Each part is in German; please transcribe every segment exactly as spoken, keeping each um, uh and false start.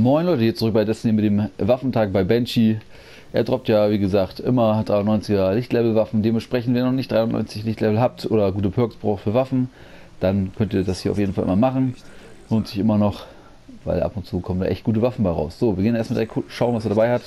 Moin Leute, hier zurück bei Destiny mit dem Waffentag bei Banshee. Er droppt ja, wie gesagt, immer dreiundneunziger Lichtlevel-Waffen. Dementsprechend, wenn ihr noch nicht dreiundneunzig Lichtlevel habt oder gute Perks braucht für Waffen, dann könnt ihr das hier auf jeden Fall immer machen. Lohnt sich immer noch, weil ab und zu kommen da echt gute Waffen bei raus. So, wir gehen erstmal direkt schauen, was er dabei hat.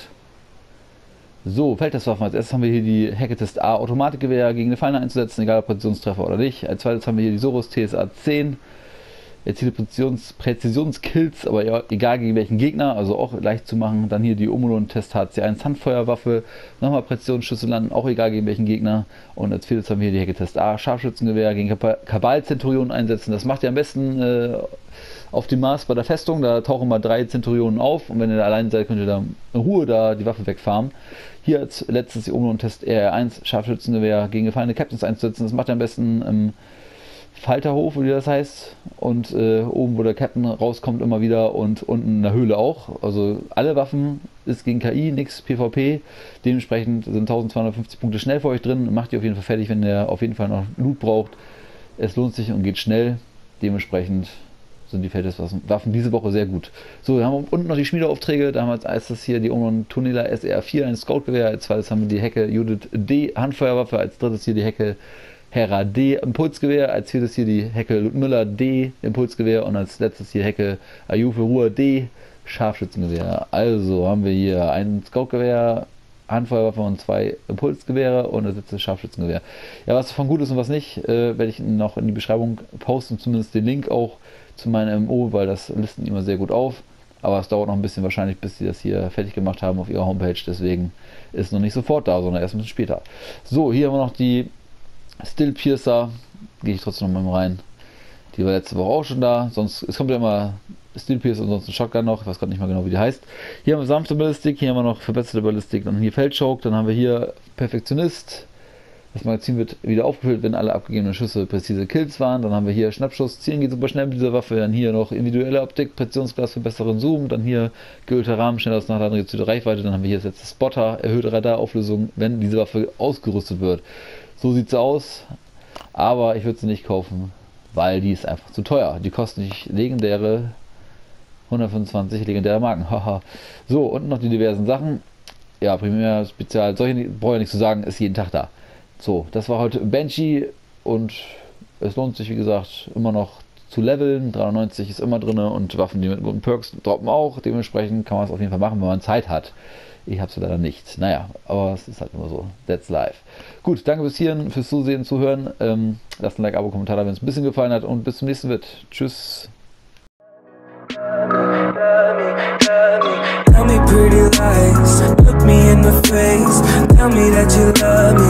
So, Feldtestwaffen. Als erstes haben wir hier die Hacketest A Automatikgewehr gegen eine Feinde einzusetzen, egal ob Präzisionstreffer oder nicht. Als zweites haben wir hier die Soros T S A zehn. Erzielt Präzisions Präzisionskills, aber ja, egal gegen welchen Gegner, also auch leicht zu machen. Dann hier die Omolon Test H C eins Handfeuerwaffe, nochmal Präzisionsschüsse landen, auch egal gegen welchen Gegner. Und als viertes haben wir hier die Hacketest A Scharfschützengewehr gegen Kabal-Zenturionen einsetzen. Das macht ihr am besten äh, auf dem Mars bei der Festung, da tauchen mal drei Zenturionen auf und wenn ihr da allein seid, könnt ihr da in Ruhe da die Waffe wegfarmen. Hier als letztes die Omolon Test R R eins Scharfschützengewehr gegen gefallene Captains einzusetzen. Das macht ihr am besten im ähm, Falterhof, wie das heißt, und äh, oben, wo der Captain rauskommt, immer wieder und unten in der Höhle auch. Also alle Waffen ist gegen K I, nichts PvP. Dementsprechend sind eintausendzweihundertfünfzig Punkte schnell für euch drin. Macht ihr auf jeden Fall fertig, wenn ihr auf jeden Fall noch Loot braucht. Es lohnt sich und geht schnell. Dementsprechend sind die Feldtestwaffen diese Woche sehr gut. So, wir haben unten noch die Schmiedeaufträge. Da haben wir als erstes hier die Omolon Tonela S R vier, ein Scout-Gewehr. Als zweites haben wir die Hecke Judith D Handfeuerwaffe. Als drittes hier die Hecke Hera D Impulsgewehr, als viertes hier die Hecke Ludmilla D Impulsgewehr und als letztes hier Hecke Ayufe Ruhr D Scharfschützengewehr. Also haben wir hier ein Scoutgewehr, Handfeuerwaffe und zwei Impulsgewehre und das letzte Scharfschützengewehr. Ja, was von gut ist und was nicht, äh, werde ich noch in die Beschreibung posten, zumindest den Link auch zu meinem M M O, weil das listen immer sehr gut auf. Aber es dauert noch ein bisschen wahrscheinlich, bis sie das hier fertig gemacht haben auf ihrer Homepage, deswegen ist noch nicht sofort da, sondern erst ein bisschen später. So, hier haben wir noch die Still Piercer, gehe ich trotzdem noch mal rein. Die war letzte Woche auch schon da. Sonst, es kommt ja immer Still Piercer und sonst ein Shotgun noch. Ich weiß gerade nicht mal genau, wie die heißt. Hier haben wir sanfte Ballistik, hier haben wir noch verbesserte Ballistik. Dann hier Feldchoke, dann haben wir hier Perfektionist. Das Magazin wird wieder aufgefüllt, wenn alle abgegebenen Schüsse präzise Kills waren. Dann haben wir hier Schnappschuss, Zielen geht super schnell mit dieser Waffe. Dann hier noch individuelle Optik, Präzisionsglas für besseren Zoom. Dann hier geölter Rahmen, schneller aus Nachladen, gezielte Reichweite. Dann haben wir hier das letzte Spotter, erhöhte Radarauflösung, wenn diese Waffe ausgerüstet wird. So sieht sie aus, aber ich würde sie nicht kaufen, weil die ist einfach zu teuer. Die kostet nicht legendäre hundertfünfundzwanzig legendäre Marken. Haha. So, und noch die diversen Sachen. Ja, Primär, Spezial, solche brauche ich nicht zu sagen, ist jeden Tag da. So, das war heute Banshee und es lohnt sich, wie gesagt, immer noch zu leveln. dreiundneunzig ist immer drin und Waffen, die mit guten Perks droppen auch. Dementsprechend kann man es auf jeden Fall machen, wenn man Zeit hat. Ich habe es leider nicht. Naja, aber es ist halt immer so. That's life. Gut, danke bis hierhin fürs Zusehen, Zuhören. Ähm, lasst ein Like, Abo, Kommentar da, wenn es ein bisschen gefallen hat. Und bis zum nächsten Video. Tschüss. Tell me pretty lies, look me in the face, tell me that you love me.